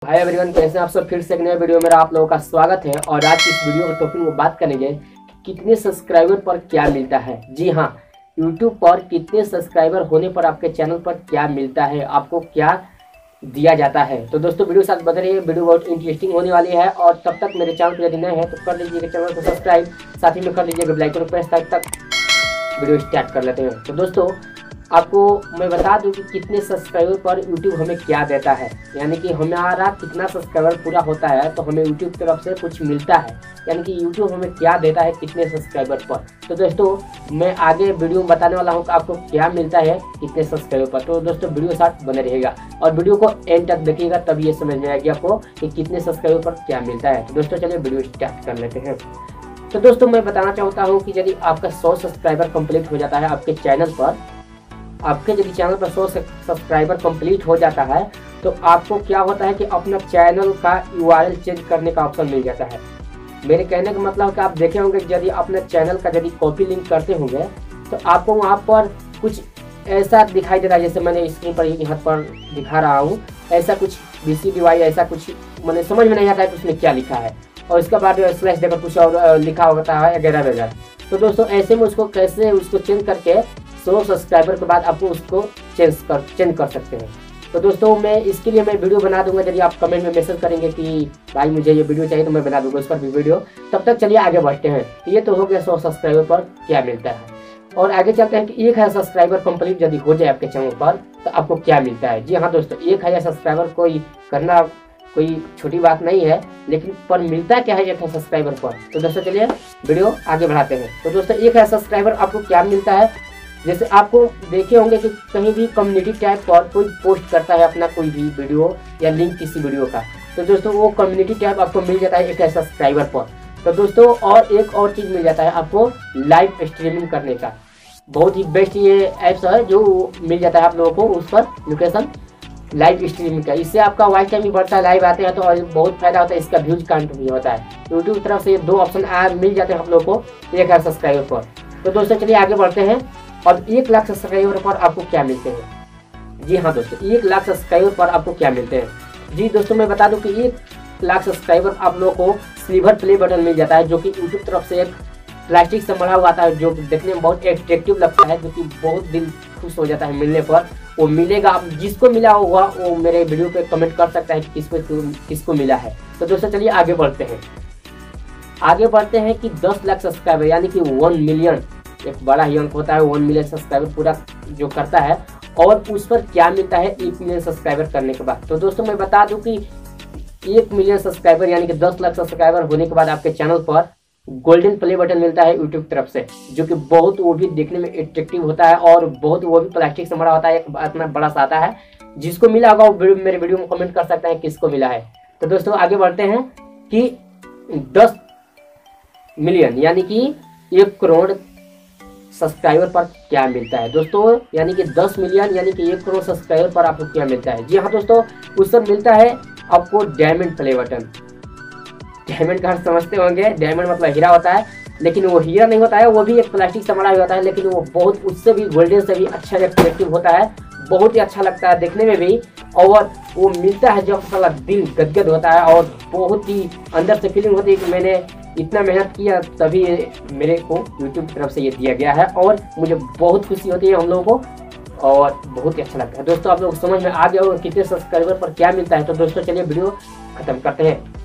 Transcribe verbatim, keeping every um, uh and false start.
Hi everyone, कैसे हैं आप सब। फिर से एक नए वीडियो में आप लोगों का स्वागत है। और आज की इस वीडियो के टॉपिक में बात करेंगे कितने सब्सक्राइबर पर क्या मिलता है। जी हाँ, यूट्यूब पर कितने सब्सक्राइबर होने पर आपके चैनल पर क्या मिलता है, आपको क्या दिया जाता है। तो दोस्तों वीडियो साथ बने रहिए, वीडियो बहुत इंटरेस्टिंग होने वाली है। और तब तक मेरे चैनल पर यदि नए हैं तो कर लीजिएगा चैनल को सब्सक्राइब, साथ ही में कर लीजिएगा बेल आइकन प्रेस। तक तक वीडियो स्टार्ट कर लेते हैं। तो दोस्तों आपको मैं बता दूं कि कितने सब्सक्राइबर पर यूट्यूब हमें क्या देता है, यानी कि हमारा कितना सब्सक्राइबर पूरा होता है तो हमें यूट्यूब की तरफ से कुछ मिलता है, यानी कि यूट्यूब हमें क्या देता है कितने सब्सक्राइबर पर। तो दोस्तों मैं आगे वीडियो में बताने वाला हूं कि आपको क्या मिलता है कितने सब्सक्राइबर पर। तो दोस्तों वीडियो साथ बने रहेगा और वीडियो को एंड तक देखिएगा, तब ये समझ में आएगी आपको कि कितने सब्सक्राइबर पर क्या मिलता है। तो दोस्तों चलिए वीडियो स्टार्ट कर लेते हैं। तो दोस्तों मैं बताना चाहता हूँ कि यदि आपका सौ सब्सक्राइबर कंप्लीट हो जाता है आपके चैनल पर, आपके यदि चैनल पर सौ सब्सक्राइबर कंप्लीट हो जाता है तो आपको क्या होता है कि अपना चैनल का यूआरएल चेंज करने का ऑप्शन मिल जाता है। मेरे कहने का मतलब कि आप देखे होंगे यदि अपने चैनल का यदि कॉपी लिंक करते होंगे तो आपको वहाँ पर कुछ ऐसा दिखाई दे रहा है, जैसे मैंने स्क्रीन पर यहाँ पर दिखा रहा हूँ, ऐसा कुछ बी सी डी वाई ऐसा कुछ मैंने समझ में नहीं आता है कि उसमें क्या लिखा है, और इसके बाद स्लैश देकर कुछ और लिखा होता है वगैरह वगैरह। तो दोस्तों ऐसे में उसको कैसे उसको चेंज करके सौ सब्सक्राइबर के बाद आपको उसको चेंज कर चेंज कर सकते हैं। तो दोस्तों मैं इसके लिए मैं वीडियो बना दूंगा, यदि आप कमेंट में मैसेज करेंगे कि भाई मुझे ये वीडियो चाहिए तो मैं बना दूंगा उस पर भी वीडियो। तब तक चलिए आगे बढ़ते हैं। ये तो हो गया सौ सब्सक्राइबर पर क्या मिलता है, और आगे चलते हैं कि एक हज़ार सब्सक्राइबर कंप्लीट यदि हो जाए आपके चैनल पर तो आपको क्या मिलता है। जी हाँ दोस्तों, एक हज़ार सब्सक्राइबर कोई करना कोई छोटी बात नहीं है, लेकिन पर मिलता क्या है एक हज़ार सब्सक्राइबर पर। तो दोस्तों चलिए वीडियो आगे बढ़ाते हैं। तो दोस्तों एक हज़ार सब्सक्राइबर आपको क्या मिलता है, जैसे आपको देखे होंगे कि कहीं भी कम्युनिटी टैब पर कोई पोस्ट करता है अपना कोई भी वीडियो या लिंक किसी वीडियो का, तो दोस्तों वो कम्युनिटी टैब आपको मिल जाता है एक ऐसा सब्सक्राइबर पर। तो दोस्तों और एक और चीज़ मिल जाता है आपको लाइव स्ट्रीमिंग करने का। बहुत ही बेस्ट ये ऐप्स है जो मिल जाता है आप लोगों को उस पर लोकेशन लाइव स्ट्रीमिंग का। इससे आपका वॉच टाइम भी बढ़ता है, लाइव आते हैं तो और बहुत फायदा होता है, इसका व्यूज काउंट भी होता है। यूट्यूब की तरफ से ये दो ऑप्शन मिल जाते हैं आप लोगों को एक हज़ार सब्सक्राइबर पर। तो दोस्तों चलिए आगे बढ़ते हैं। और एक लाख सब्सक्राइबर पर आपको क्या मिलते हैं। जी हाँ दोस्तों, एक लाख सब्सक्राइबर पर आपको क्या मिलते हैं। जी दोस्तों मैं बता दूं कि एक लाख सब्सक्राइबर आप लोगों को सिल्वर प्ले बटन मिल जाता है, जो कि यूट्यूब तरफ से एक प्लास्टिक से बना हुआ आता है, जो देखने में बहुत एट्रैक्टिव लगता है, जो कि बहुत दिल खुश हो जाता है मिलने पर। वो मिलेगा, आप जिसको मिला होगा वो मेरे वीडियो पे कमेंट कर सकता है कि किसको किसको मिला है। तो दोस्तों चलिए आगे बढ़ते हैं। आगे बढ़ते हैं कि दस लाख सब्सक्राइबर यानी कि वन मिलियन एक बड़ा ही अंक होता है, वन मिलियन सब्सक्राइबर पूरा जो करता है, और उस पर क्या मिलता है एक मिलियन सब्सक्राइबर करने के बाद। तो दोस्तों मैं बता दूं कि एक मिलियन सब्सक्राइबर यानी कि दस लाख सब्सक्राइबर होने के बाद आपके चैनल पर गोल्डन प्ले बटन मिलता है यूट्यूब की तरफ से, जो कि बहुत वो भी देखने में एट्रैक्टिव होता है और बहुत वो भी प्लास्टिक से बना होता है, एक इतना बड़ा सा आता है। जिसको मिला होगा वो मेरे वीडियो में कमेंट कर सकते हैं किसको मिला है। तो दोस्तों आगे बढ़ते हैं कि दस मिलियन यानी कि एक करोड़ सब्सक्राइबर पर क्या मिलता है दोस्तों, यानी कि दस मिलियन यानी कि एक करोड़ सब्सक्राइबर पर आपको क्या मिलता है। जी हाँ दोस्तों, उस पर मिलता है आपको डायमंड प्ले बटन। डायमंड का समझते होंगे, डायमंड मतलब हीरा होता है, लेकिन वो हीरा नहीं होता है, वो भी एक प्लास्टिक से बना हुआ होता है, लेकिन वो बहुत उससे भी गोल्डन से भी अच्छा एट्रैक्टिव होता है, बहुत ही अच्छा लगता है देखने में भी। और वो मिलता है जब साला दिल गदगद होता है और बहुत ही अंदर से फीलिंग होती है कि मैंने इतना मेहनत किया तभी मेरे को यूट्यूब की तरफ से ये दिया गया है, और मुझे बहुत खुशी होती है हम लोगों को और बहुत ही अच्छा लगता है। दोस्तों आप लोग समझ में आ गया होगा कितने सब्सक्राइबर पर क्या मिलता है। तो दोस्तों चलिए वीडियो खत्म करते हैं।